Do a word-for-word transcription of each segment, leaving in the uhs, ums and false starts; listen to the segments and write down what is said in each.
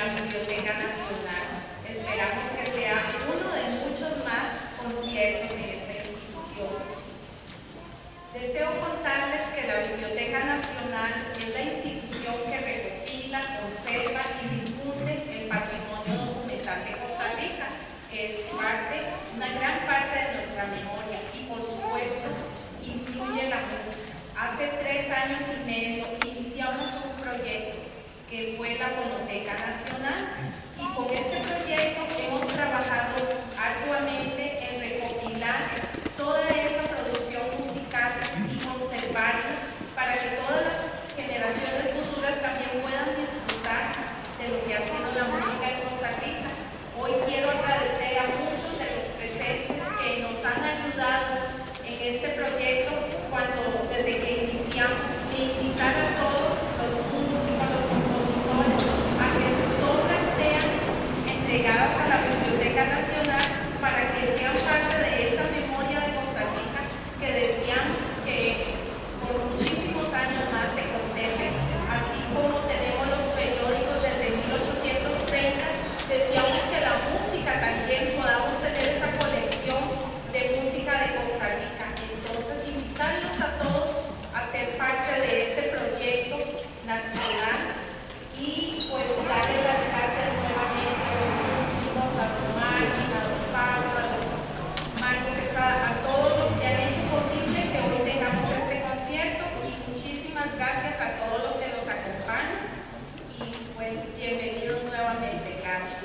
la Biblioteca Nacional. Esperamos que sea uno de muchos más conciertos en esta institución. Deseo contarles que la Biblioteca Nacional es la institución que recopila, conserva y difunde el patrimonio documental de Costa Rica, que es parte, una gran parte de nuestra memoria y, por supuesto, incluye la música. Hace tres años y medio iniciamos un proyecto que fue la Fonoteca Nacional, y con este proyecto hemos trabajado arduamente en recopilar toda esa producción musical y conservarla para que todas las generaciones futuras también puedan disfrutar de lo que ha sido la música en Costa Rica. Hoy quiero agradecer a muchos de los presentes que nos han ayudado en este proyecto cuando, desde que iniciamos, e invitar a todos los músicos, los compositores, a que sus obras sean entregadas a la Biblioteca Nacional para que sean parte de esta memoria de Costa Rica que deseamos que por muchísimos años más se conserve, así como tenemos los periódicos desde mil ochocientos treinta, deseamos que la música también podamos tener esa colección de música de Costa Rica. Entonces, invitarlos a todos a ser parte de este proyecto nacional y pues darle las gracias nuevamente a los músicos, a don Martín, a don Pablo, a don Marco Quesada, a todos los que han hecho posible que hoy tengamos este concierto, y muchísimas gracias a todos los que nos acompañan y pues bienvenidos nuevamente. Gracias.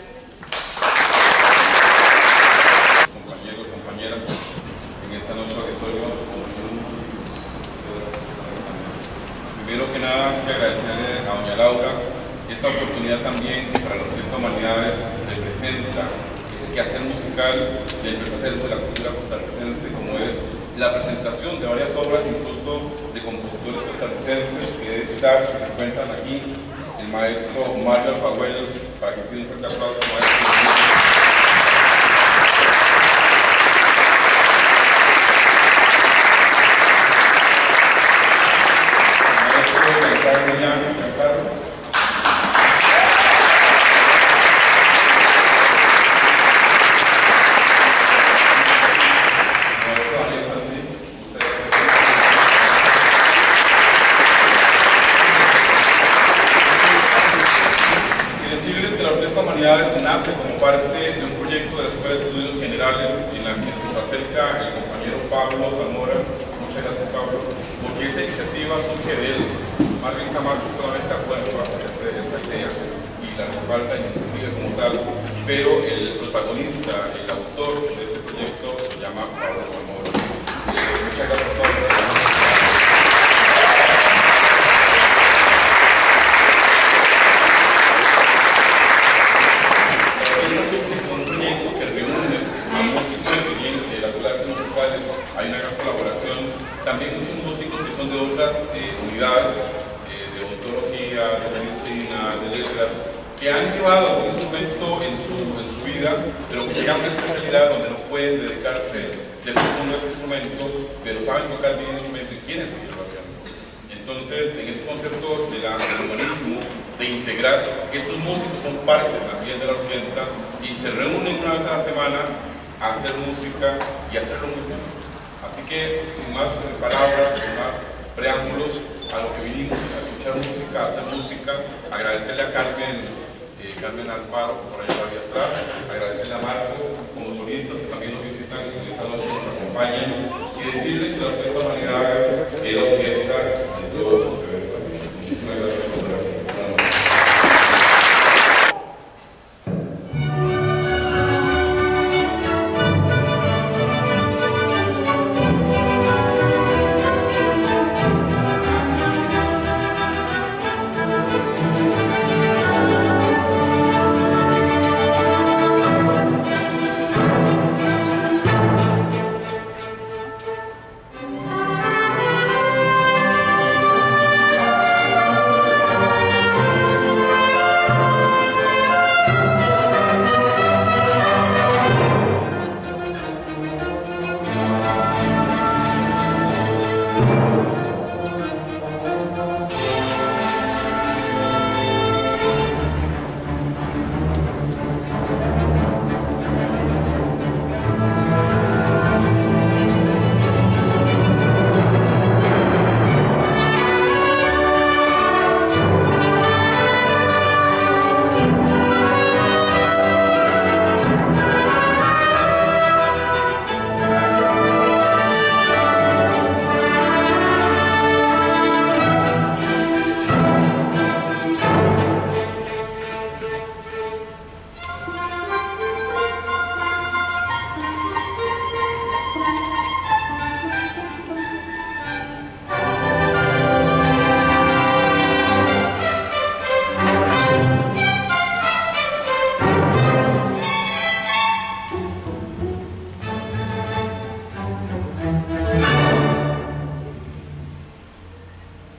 Compañeros, compañeras, en esta noche auditorio, primero que nada, quiero agradecerle a doña Laura esta oportunidad también que para la Orquesta Humanidades representa ese quehacer musical del acervo de la cultura costarricense, como es la presentación de varias obras, incluso de compositores costarricenses, que es citar, que se encuentran aquí, el maestro Mario Alfaguel, para que pida un fuerte aplauso, maestro. Se nace como parte de un proyecto de la Escuela de Estudios Generales en la que se nos acerca el compañero Pablo Zamora. Muchas gracias, Pablo, porque esta iniciativa surge de él. Marvin Camacho solamente acuerda esta idea y la respalda y la iniciativa como tal, pero el protagonista, el autor de este proyecto se llama Pablo Zamora. Eh, muchas gracias, Pablo. Hay una gran colaboración, también muchos músicos que son de otras eh, unidades eh, de odontología, de medicina, de letras, que han llevado algún instrumento en su, en su vida, pero que llegan a una especialidad donde no pueden dedicarse de profundo a ese instrumento, pero saben tocar bien el instrumento y quieren seguirlo haciendo. Entonces, en este concepto de la, del humanismo, de integrar, estos músicos son parte también de la orquesta y se reúnen una vez a la semana a hacer música y hacerlo muy bien. Así que, sin más palabras, sin más preámbulos, a lo que vinimos a escuchar música, a hacer música, agradecerle a Carmen, eh, Carmen Alfaro, que por allá había atrás, agradecerle a Marco, como solistas que también nos visitan en esta noche, nos acompañan, y decirles que la Orquesta Humanidades es la orquesta de todos ustedes también. Muchísimas gracias por estar aquí. Buenas noches. Thank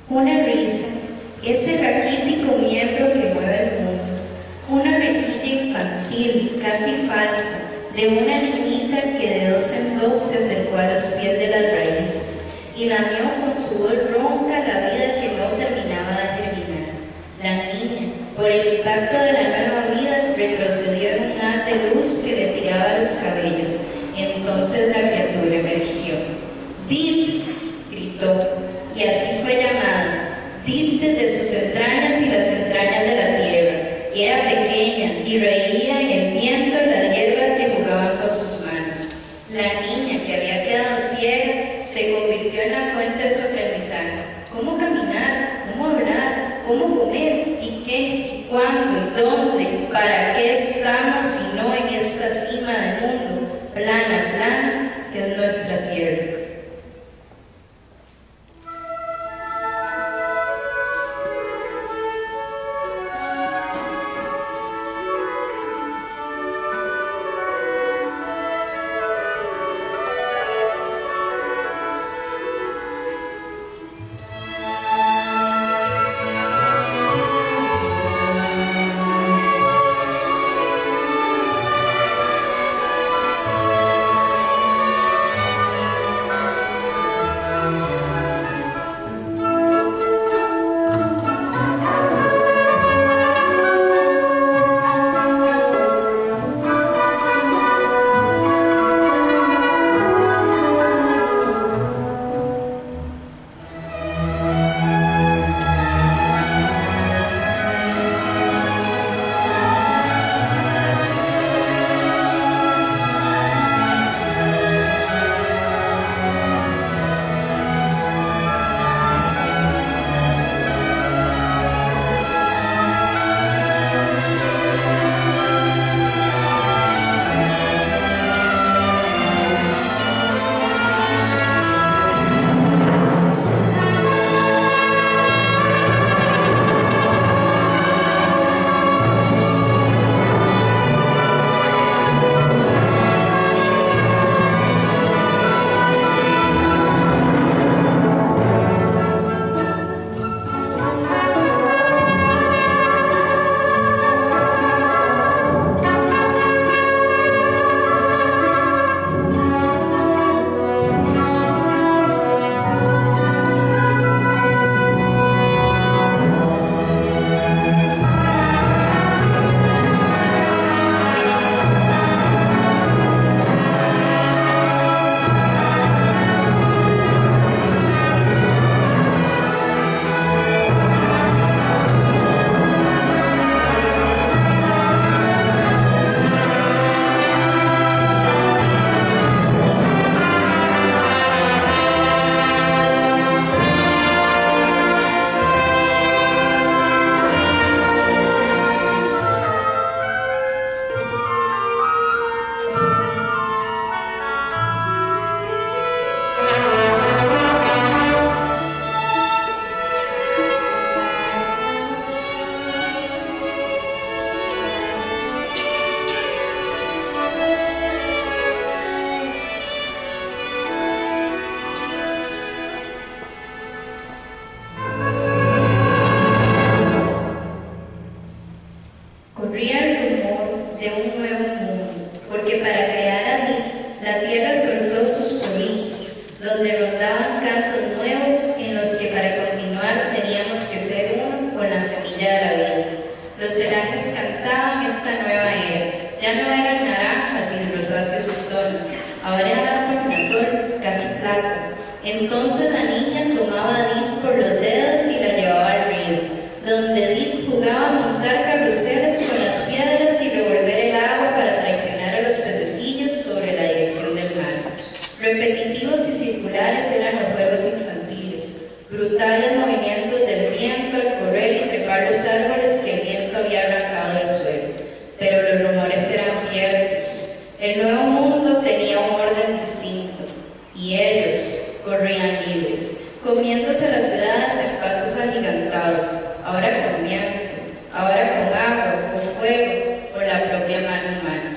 Una risa, ese raquítico miembro que mueve el mundo. Una risilla infantil, casi falsa, de una niñita que de dos en dos se acercó a los pies de las raíces y lamió con su voz ronca la vida que no terminaba de germinar. La niña, por el impacto de la nueva vida, retrocedió en un haz de luz que le tiraba los cabellos. Entonces la criatura emergió. ¡Did! Gritó, y así fue llamada. Did desde sus entrañas y las entrañas de la tierra. Era pequeña y reía en el viento las hierbas que jugaban con sus manos. La niña, que había quedado ciega, se convirtió en la fuente de su aprendizaje. ¿Cómo caminar? ¿Cómo hablar? ¿Cómo comer? ¿Y qué? ¿Y cuándo? ¿Y dónde? ¿Para qué estamos si no en esta cima del mundo? Plana, plana, que es nuestra tierra. Entonces la niña tomaba a Edith por los dedos y la llevaba al río, donde Edith jugaba a montar carruseles con las piedras y revolver el agua para traicionar a los pececillos sobre la dirección del mar. Repetitivos y circulares eran los juegos infantiles, brutales movimientos del viento al correr y trepar los árboles que el viento había arrancado del suelo. Pero los rumores eran ciertos. El nuevo mundo tenía un orden distinto, y ellos corrían libres, comiéndose las ciudades en pasos agigantados, ahora con viento, ahora con agua, o fuego, o la propia mano humana.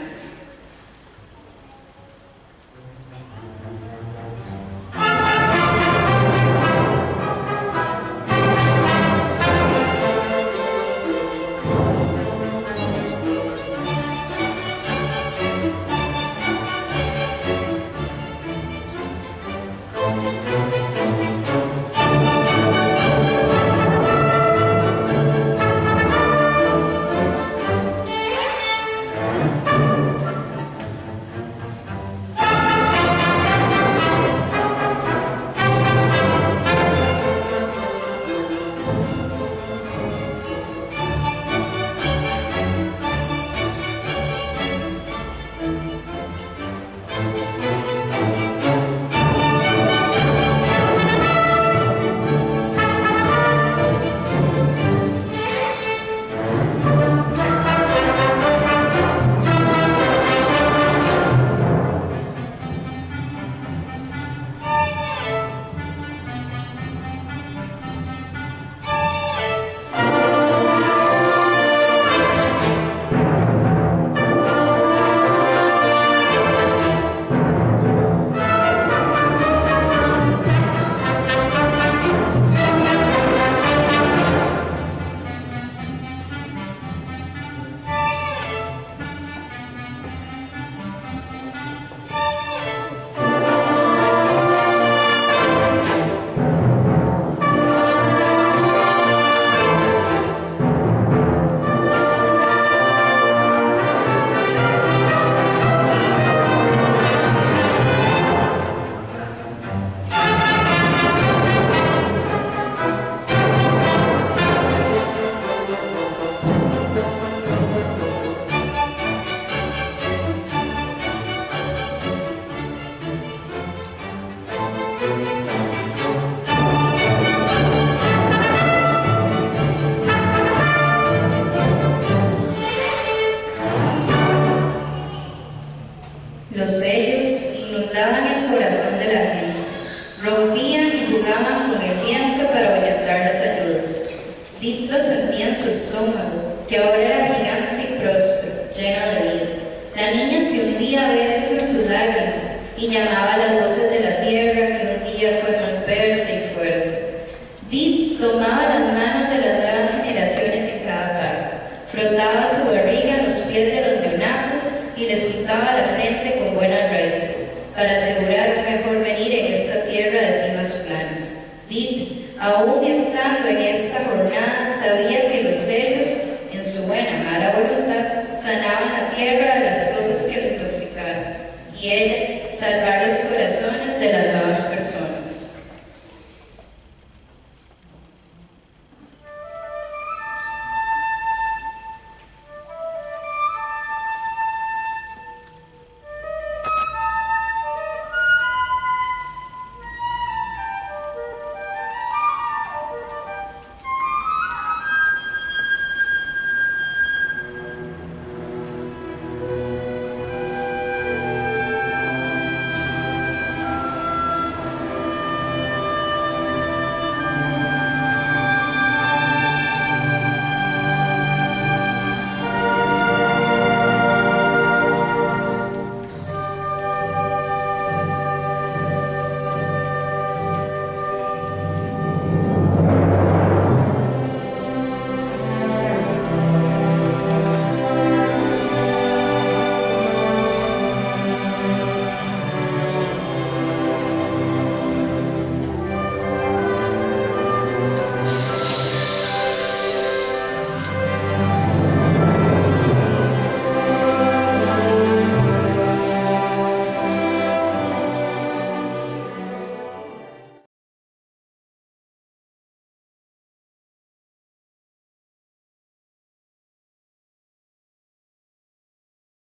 su estómago, que ahora era gigante y próspero, lleno de vida. La niña se hundía a veces en sus lágrimas y llamaba a las voces de la tierra que un día fue más verde y fuerte. Deep tomaba las manos de las nuevas generaciones en cada parto, frotaba su barriga en los pies de los neonatos y les untaba la frente con buenas raíces, para asegurar un mejor venir en esta tierra de cimas planas. Deep, aún estando en esta jornada, sabía que los celos, en su buena mala voluntad, sanaban la tierra de las cosas que le intoxicaron, y ella